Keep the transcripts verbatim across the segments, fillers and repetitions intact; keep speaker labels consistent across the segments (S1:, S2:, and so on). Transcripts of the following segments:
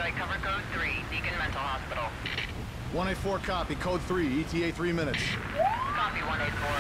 S1: Site cover code three, Deacon Mental Hospital.
S2: one eighty-four copy, code three, E T A three minutes.
S1: Copy one eighty-four.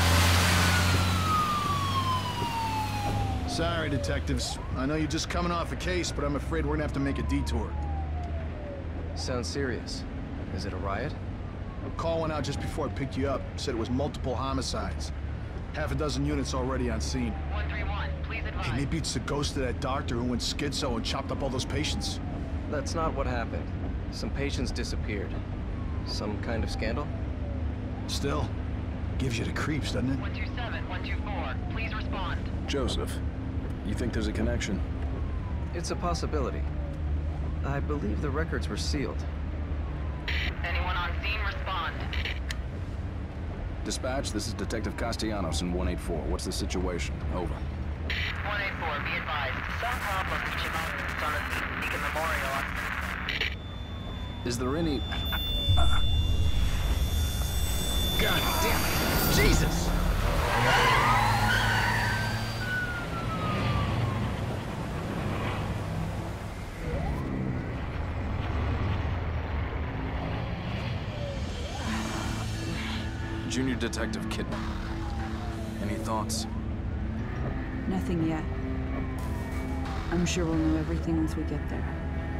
S2: Sorry, detectives. I know you're just coming off a case, but I'm afraid we're gonna have to make a detour.
S3: Sounds serious. Is it a riot?
S2: A call went out just before I picked you up. Said it was multiple homicides. Half a dozen units already on scene.
S1: one three one, please advise.
S2: Hey, maybe it's the ghost of that doctor who went schizo and chopped up all those patients.
S3: That's not what happened. Some patients disappeared. Some kind of scandal?
S2: Still, gives you the creeps, doesn't it?
S1: one two seven, one two four, please respond.
S4: Joseph, you think there's a connection?
S3: It's a possibility. I believe the records were sealed.
S1: Anyone on scene, respond.
S4: Dispatch, this is Detective Castellanos in one eighty-four. What's the situation? Over.
S1: one eighty-four, be advised. Some problem reaching out on the Deacon Memorial.
S4: Is there any...
S3: God damn it! Jesus!
S4: Junior Detective Kidman. Any thoughts?
S5: Nothing yet. I'm sure we'll know everything once we get there.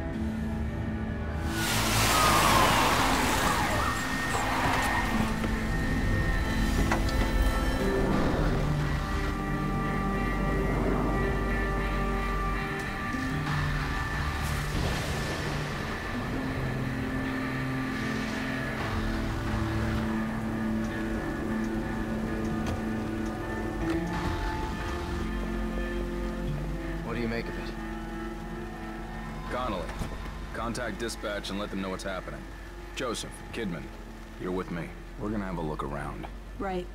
S3: What do you make of it?
S4: Connolly, contact dispatch and let them know what's happening. Joseph, Kidman, you're with me. We're gonna have a look around.
S5: Right.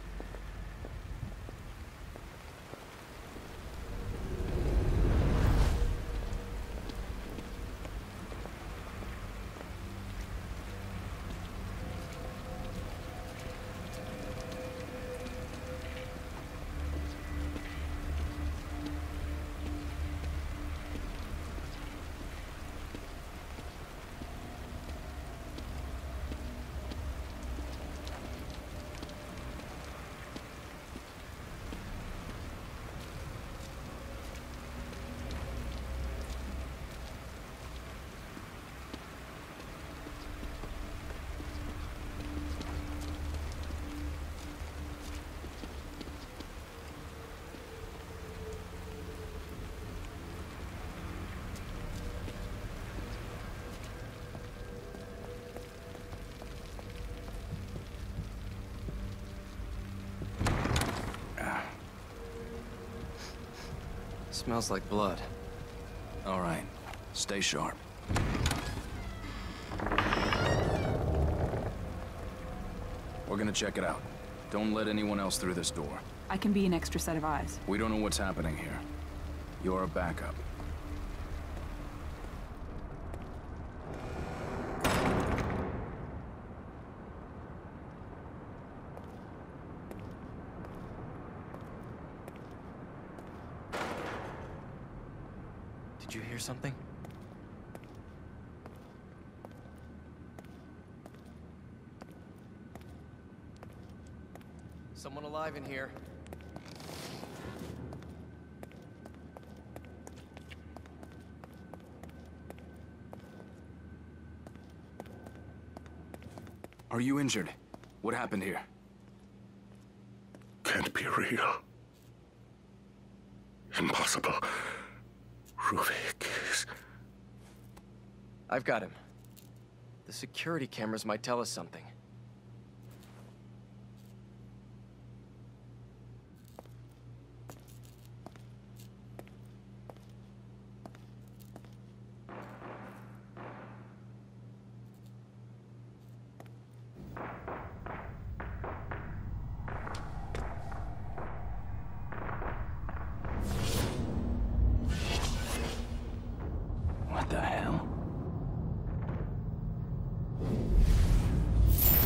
S3: Smells like blood.
S4: All right, stay sharp. We're gonna check it out. Don't let anyone else through this door.
S5: I can be an extra set of eyes.
S4: We don't know what's happening here. You're a backup.
S3: Did you hear something? Someone alive in here.
S4: Are you injured? What happened here?
S6: Can't be real. Impossible. Ruvik is...
S3: I've got him. The security cameras might tell us something.
S4: What the hell?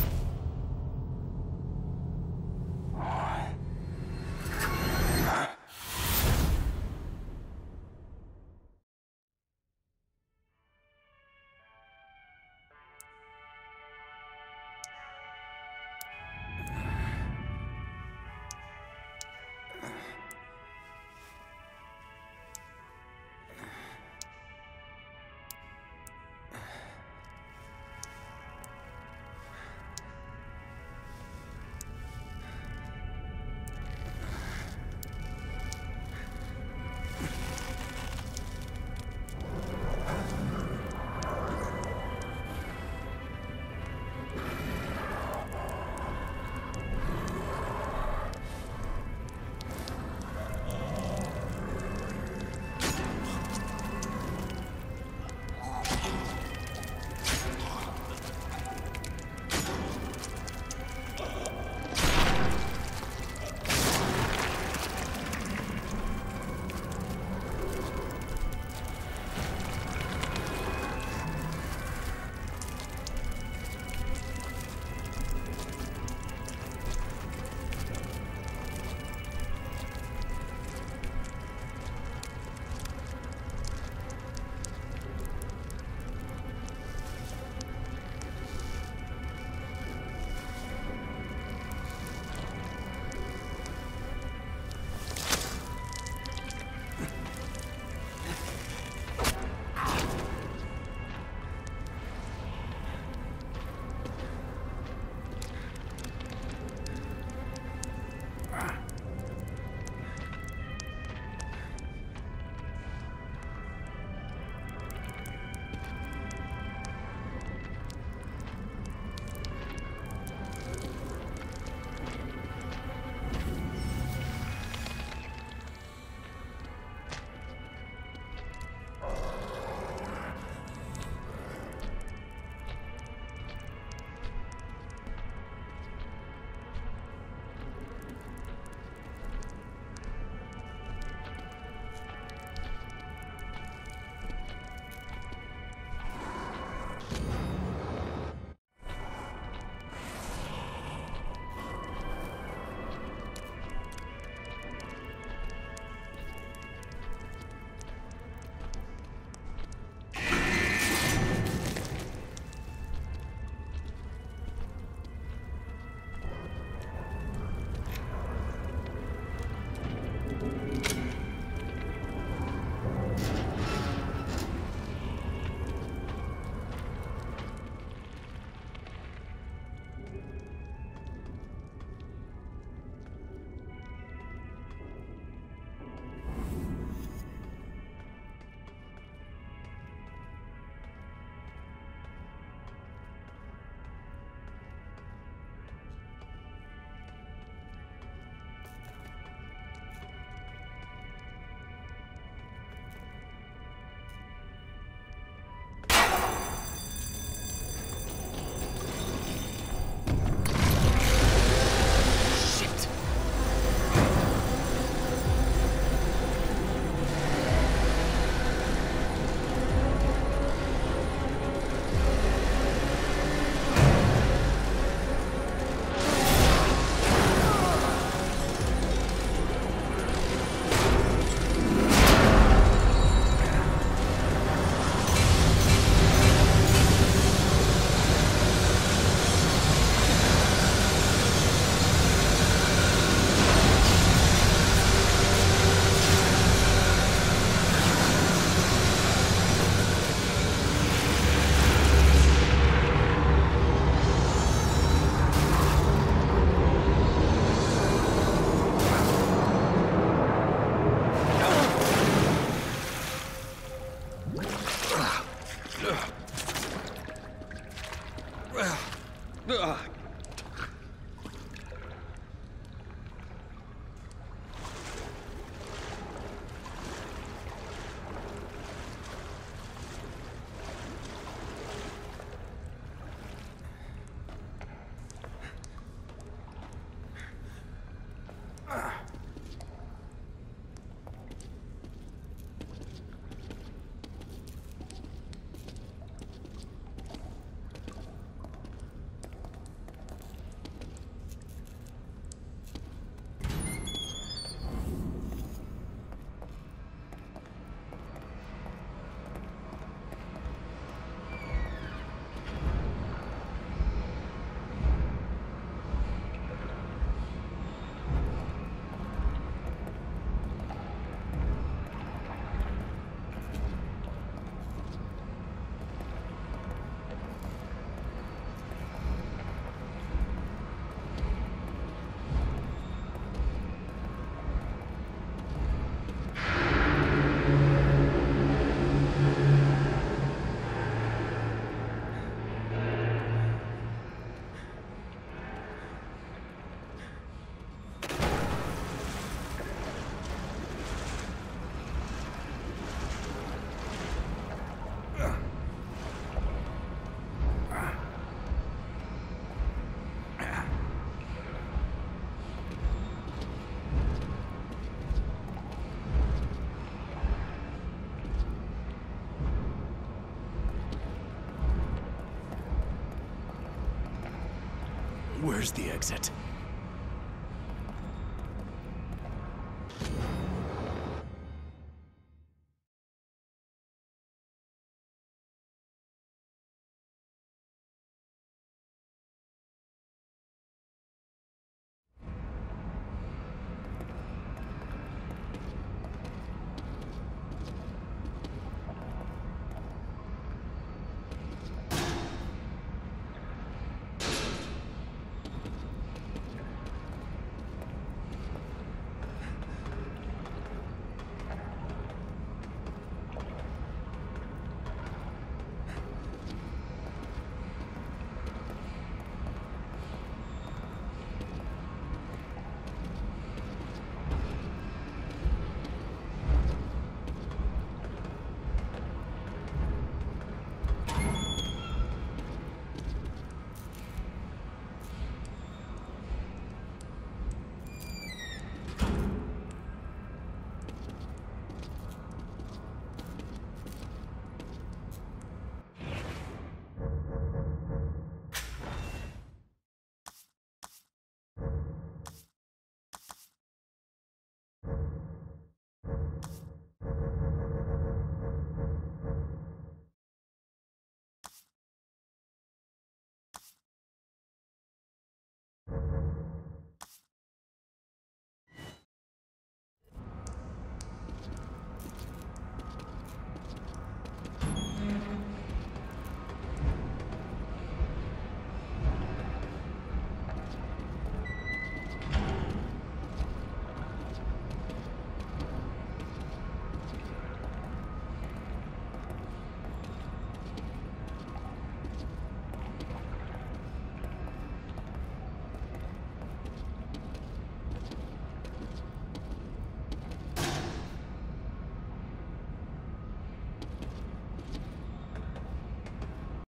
S7: Where's the exit?